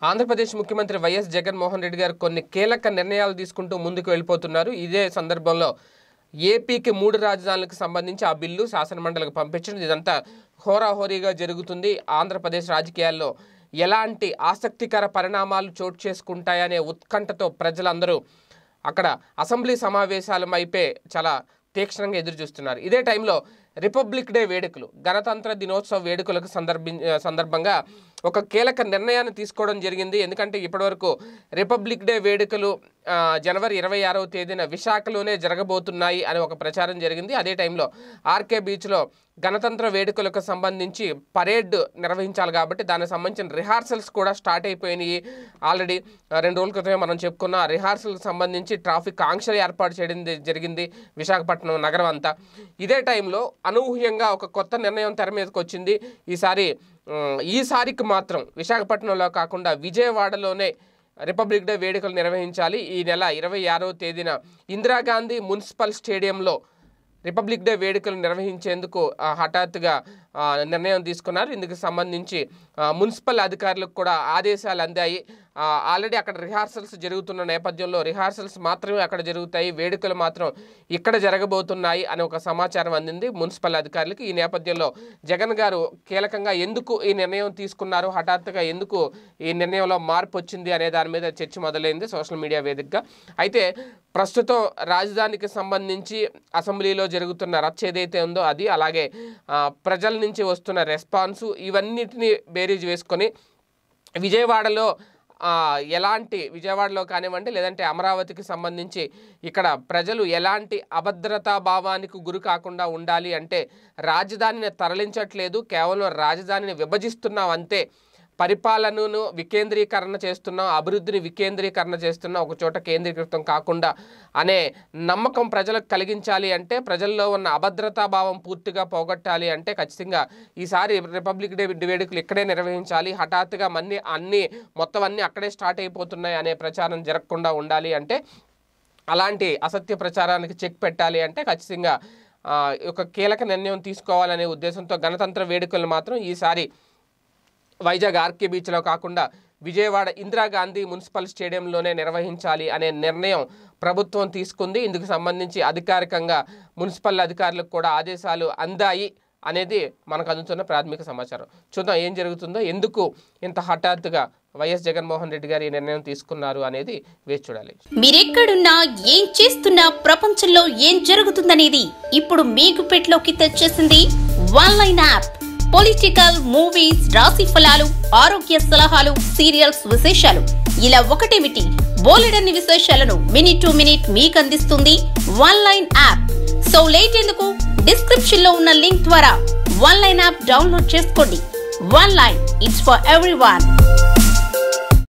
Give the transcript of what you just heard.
ఆంధ్రప్రదేశ్ ముఖ్యమంత్రి వైఎస్ జగన్మోహన్ రెడ్డి గారు కొన్ని కీలక నిర్ణయాలు తీసుకుంటూ ముందుకు వెళ్ళిపోతున్నారు. ఇదే సందర్భంలో ఏపీకి 3 రాజధానులకు సంబంధించి ఆ బిల్లు శాసనమండలికి పంపించడం ఇదంతా హోరాహోరీగా జరుగుతుంది. ఆంధ్రప్రదేశ్ రాజకీయాల్లో ఎలాంటి ఆసక్తికర పరిణామాలు చోటు చేసుకుంటాయనే ఉత్కంఠతో ప్రజలందరూ అక్కడ అసెంబ్లీ సమావేశాల వైపే చాలా తీక్షణంగా ఎదురు చూస్తున్నారు. ఇదే టైంలో రిపబ్లిక్ డే వేడుకలు, గణతంత్ర దినోత్సవ వేడుకలకు సందర్భంగా ఒక కీలక నిర్ణయాన్ని తీసుకోవడం జరిగింది. ఎందుకంటే ఇప్పటివరకు రిపబ్లిక్ డే వేడుకలు జనవరి 26వ తేదీన విశాఖలోనే జరగబోతున్నాయి అని ఒక ప్రచారం జరిగింది. అదే టైంలో ఆర్కే బీచ్లో గణతంత్ర వేడుకలకు సంబంధించి పరేడ్ నిర్వహించాలి కాబట్టి దానికి సంబంధించిన రిహార్సల్స్ కూడా స్టార్ట్ అయిపోయినాయి. ఆల్రెడీ 2 రోజుల క్రితమే మనం చెప్పుకున్న రిహార్సల్కి సంబంధించి ట్రాఫిక్ ఆంక్షలు ఏర్పాటు చేయడం జరిగింది విశాఖపట్నం నగరం అంతా. ఇదే టైంలో అనూహ్యంగా ఒక కొత్త నిర్ణయం తెర మీదకి వచ్చింది. ఈసారికి మాత్రం విశాఖపట్నంలో కాకుండా విజయవాడలోనే రిపబ్లిక్ డే వేడుకలు నిర్వహించాలి. ఈ నెల 26వ తేదీన ఇందిరాగాంధీ మున్సిపల్ స్టేడియంలో రిపబ్లిక్ డే వేడుకలు నిర్వహించేందుకు హఠాత్తుగా నిర్ణయం తీసుకున్నారు. ఇందుకు సంబంధించి మున్సిపల్ అధికారులకు కూడా ఆదేశాలు అందాయి. ఆల్రెడీ అక్కడ రిహార్సల్స్ జరుగుతున్న నేపథ్యంలో రిహార్సల్స్ మాత్రమే అక్కడ జరుగుతాయి, వేడుకలు మాత్రం ఇక్కడ జరగబోతున్నాయి అనే ఒక సమాచారం అందింది మున్సిపల్ అధికారులకు. ఈ నేపథ్యంలో జగన్ గారు కీలకంగా ఎందుకు ఈ నిర్ణయం తీసుకున్నారు, హఠాత్తుగా ఎందుకు ఈ నిర్ణయంలో మార్పు వచ్చింది అనే దాని మీద చర్చ మొదలైంది సోషల్ మీడియా వేదికగా. అయితే ప్రస్తుతం రాజధానికి సంబంధించి అసెంబ్లీలో జరుగుతున్న రచ్చ ఏదైతే ఉందో అది, అలాగే ప్రజల నుంచి వస్తున్న రెస్పాన్సు, ఇవన్నిటిని బేరీజ్ వేసుకొని విజయవాడలో కానివ్వండి లేదంటే అమరావతికి సంబంధించి ఇక్కడ ప్రజలు ఎలాంటి అభద్రతా భావానికి గురి కాకుండా ఉండాలి అంటే రాజధానిని తరలించట్లేదు, కేవలం రాజధానిని విభజిస్తున్నాం అంతే, పరిపాలనను వికేంద్రీకరణ చేస్తున్నాం, అభివృద్ధిని వికేంద్రీకరణ చేస్తున్నాం, ఒక చోట కేంద్రీకృతం కాకుండా అనే నమ్మకం ప్రజలకు కలిగించాలి అంటే, ప్రజల్లో ఉన్న అభద్రతా భావం పూర్తిగా పోగొట్టాలి అంటే ఖచ్చితంగా ఈసారి రిపబ్లిక్ డే వేడుకలు ఇక్కడే నిర్వహించాలి, హఠాత్తుగా మొత్తం అన్నీ అక్కడే స్టార్ట్ అయిపోతున్నాయి అనే ప్రచారం జరగకుండా ఉండాలి అంటే, అలాంటి అసత్య ప్రచారానికి చెక్ పెట్టాలి అంటే ఖచ్చితంగా ఒక కీలక నిర్ణయం తీసుకోవాలనే ఉద్దేశంతో గణతంత్ర వేడుకలు మాత్రం ఈసారి వైజాగ్ ఆర్కే బీచ్లో కాకుండా విజయవాడ ఇందిరాగాంధీ మున్సిపల్ స్టేడియంలోనే నిర్వహించాలి అనే నిర్ణయం ప్రభుత్వం తీసుకుంది. ఇందుకు సంబంధించి అధికారికంగా మున్సిపల్ అధికారులకు కూడా ఆదేశాలు అందాయి అనేది మనకు అందుతున్న ప్రాథమిక సమాచారం. చూద్దాం ఏం జరుగుతుందో, ఎందుకు ఇంత హఠాత్తుగా వైఎస్ జగన్మోహన్ రెడ్డి గారు ఈ నిర్ణయం తీసుకున్నారు అనేది వేచి చూడాలి. మీరెక్కడున్నా ఏం చేస్తున్నా ప్రపంచంలో ఏం జరుగుతుందనేది ఇప్పుడు మీకు పెట్లోకి తెచ్చేసింది వన్లైన్ యాప్. పొలిటికల్, మూవీస్, రాశి ఫలాలు, ఆరోగ్య సలహాలు, సీరియల్స్ విశేషాలు ఇలా ఒకటేమిటి బోలెడన్ని విశేషాలను మినిట్ టు మినిట్ మీకు అందిస్తుంది వన్లైన్ యాప్. సో లేట్ ఎందుకు, డిస్క్రిప్షన్ లో ఉన్న లింక్ ద్వారా వన్లైన్ యాప్ డౌన్లోడ్ చేసుకోండి. Oneline, it's for everyone.